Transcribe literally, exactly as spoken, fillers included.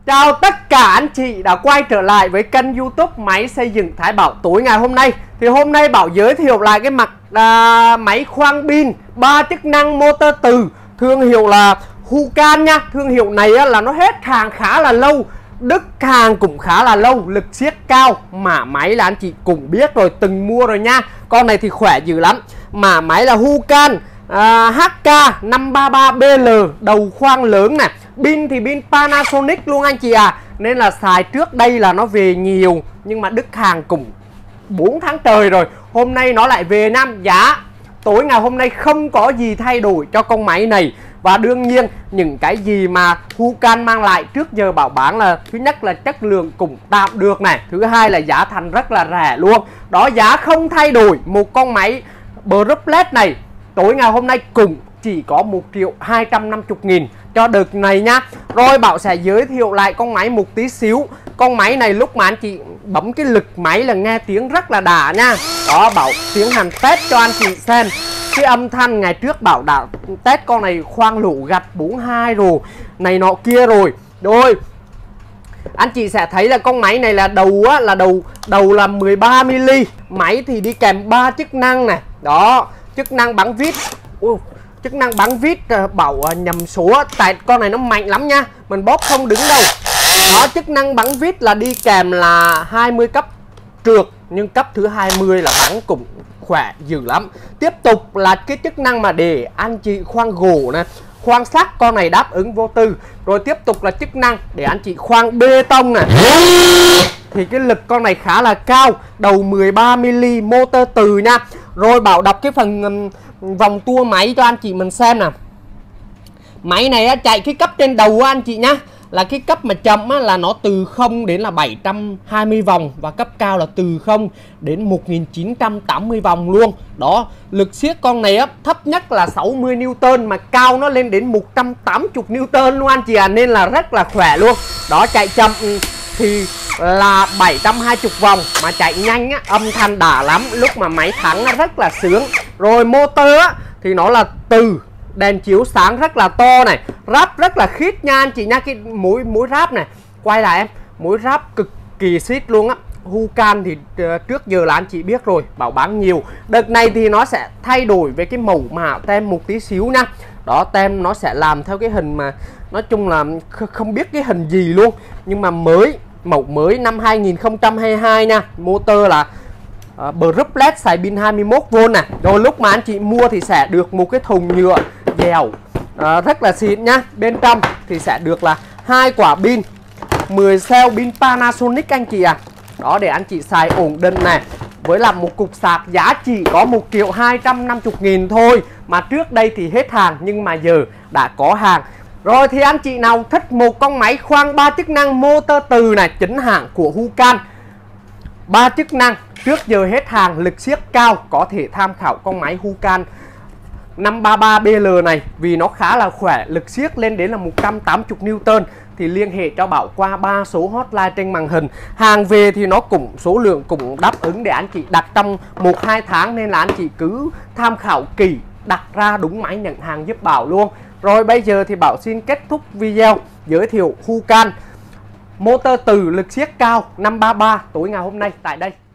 Chào tất cả anh chị đã quay trở lại với kênh YouTube Máy Xây Dựng Thái Bảo. Tối ngày hôm nay thì hôm nay Bảo giới thiệu lại cái mặt à, máy khoan pin ba chức năng motor từ thương hiệu là Hukan nha. Thương hiệu này á, là nó hết hàng khá là lâu, đứt hàng cũng khá là lâu, lực siết cao. Mã máy là anh chị cũng biết rồi, từng mua rồi nha. Con này thì khỏe dữ lắm. Mã máy là Hukan à, H K năm ba ba B L, đầu khoang lớn nè. Pin thì pin Panasonic luôn anh chị à. Nên là xài trước đây là nó về nhiều, nhưng mà đứt hàng cũng bốn tháng trời rồi. Hôm nay nó lại về Nam. Giá tối ngày hôm nay không có gì thay đổi cho con máy này. Và đương nhiên những cái gì mà Hukan mang lại trước giờ Bảo bán là thứ nhất là chất lượng cũng tạm được này, thứ hai là giá thành rất là rẻ luôn. Đó, giá không thay đổi. Một con máy Bruplet này tối ngày hôm nay cũng chỉ có một triệu hai trăm năm mươi nghìn cho đợt này nhá. Rồi Bảo sẽ giới thiệu lại con máy một tí xíu. Con máy này lúc mà anh chị bấm cái lực máy là nghe tiếng rất là đã nha. Đó, Bảo tiến hành test cho anh chị xem cái âm thanh. Ngày trước Bảo đã test con này khoang lỗ gạch bốn hai rồi, này nọ kia rồi. Rồi anh chị sẽ thấy là con máy này là đầu á, là đầu đầu là mười ba mi li. Máy thì đi kèm ba chức năng này. Đó, chức năng bắn vít. Ui, chức năng bắn vít Bảo nhầm số, tại con này nó mạnh lắm nha, mình bóp không đứng đâu. Đó, chức năng bắn vít là đi kèm là hai mươi cấp trượt, nhưng cấp thứ hai mươi là bắn cũng khỏe dữ lắm. Tiếp tục là cái chức năng mà để anh chị khoan gỗ nè, khoan sắt, con này đáp ứng vô tư. Rồi tiếp tục là chức năng để anh chị khoan bê tông nè, thì cái lực con này khá là cao, đầu mười ba mi li, motor từ nha. Rồi Bảo đọc cái phần um, vòng tua máy cho anh chị mình xem nè. Máy này á, chạy cái cấp trên đầu á, anh chị nhá, là cái cấp mà chậm á, là nó từ không đến là bảy trăm hai mươi vòng, và cấp cao là từ không đến một nghìn chín trăm tám mươi vòng luôn. Đó, lực siết con này á, thấp nhất là sáu mươi Newton, mà cao nó lên đến một trăm tám mươi Newton luôn anh chị à, nên là rất là khỏe luôn. Đó, chạy chậm thì là bảy trăm hai mươi vòng, mà chạy nhanh á, âm thanh đã lắm, lúc mà máy thắng nó rất là sướng. Rồi motor á, thì nó là từ, đèn chiếu sáng rất là to này, ráp rất là khít nha anh chị nha. Cái mũi mũi ráp này, quay lại em, mũi ráp cực kỳ xít luôn á. Hukan thì uh, trước giờ là anh chị biết rồi, Bảo bán nhiều. Đợt này thì nó sẽ thay đổi về cái mẫu mã tem một tí xíu nha. Đó, tem nó sẽ làm theo cái hình mà nói chung là không biết cái hình gì luôn, nhưng mà mới, mẫu mới năm hai nghìn không trăm hai mươi hai nha. Motor là uh, Bruplet xài pin hai mươi mốt vôn nè. Rồi lúc mà anh chị mua thì sẽ được một cái thùng nhựa dẻo uh, rất là xịn nhá. Bên trong thì sẽ được là hai quả pin mười cell pin Panasonic anh chị à. Đó, để anh chị xài ổn định này. Với là một cục sạc giá chỉ có một triệu hai trăm năm mươi nghìn thôi, mà trước đây thì hết hàng, nhưng mà giờ đã có hàng. Rồi thì anh chị nào thích một con máy khoan ba chức năng motor từ này, chính hãng của Hukan, ba chức năng, trước giờ hết hàng, lực siết cao, có thể tham khảo con máy Hukan năm ba ba B L này, vì nó khá là khỏe, lực siết lên đến là một trăm tám mươi Newton. Thì liên hệ cho Bảo qua ba số hotline trên màn hình. Hàng về thì nó cũng số lượng cũng đáp ứng để anh chị đặt trong một hai tháng, nên là anh chị cứ tham khảo kỹ, đặt ra đúng máy nhận hàng giúp Bảo luôn. Rồi bây giờ thì Bảo xin kết thúc video giới thiệu Hukan motor từ lực siết cao năm ba ba tối ngày hôm nay tại đây.